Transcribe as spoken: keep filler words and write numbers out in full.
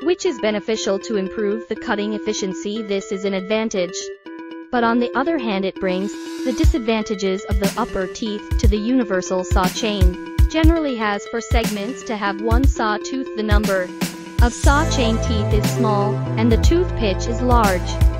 which is beneficial to improve the cutting efficiency. This is an advantage. But on the other hand, it brings the disadvantages of the upper teeth to the universal saw chain. Generally has for segments to have one saw tooth. The number of saw chain teeth is small, and the tooth pitch is large.